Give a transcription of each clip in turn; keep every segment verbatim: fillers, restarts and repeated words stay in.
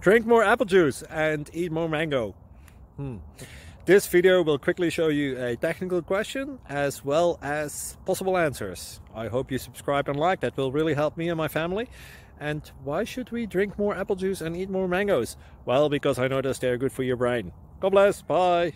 Drink more apple juice and eat more mango. Hmm. This video will quickly show you a technical question as well as possible answers. I hope you subscribe and like, that will really help me and my family. And why should we drink more apple juice and eat more mangoes? Well, because I noticed they're good for your brain. God bless, bye!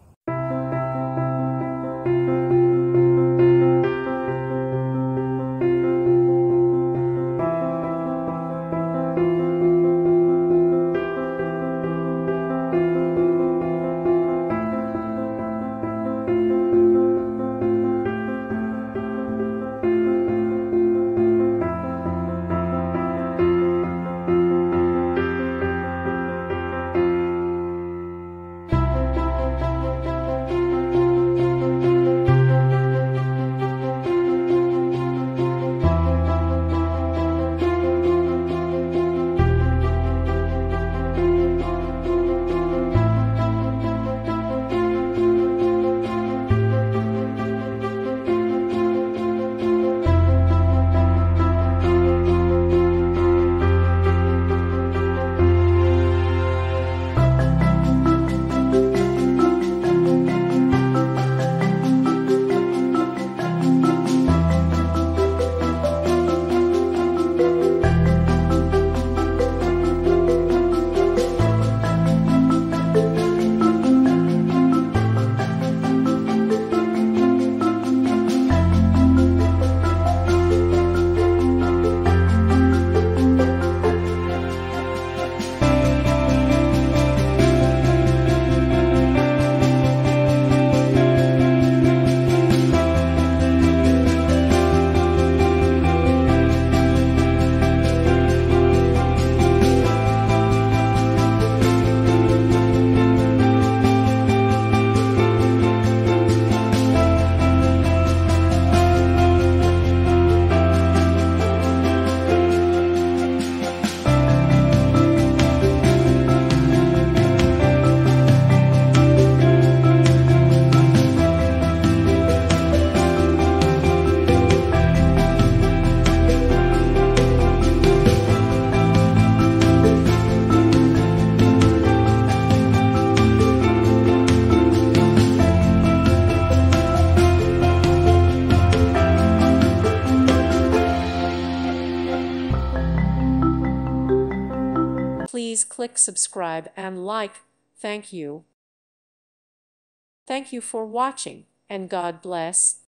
Please click subscribe and like. Thank you. Thank you for watching, and God bless.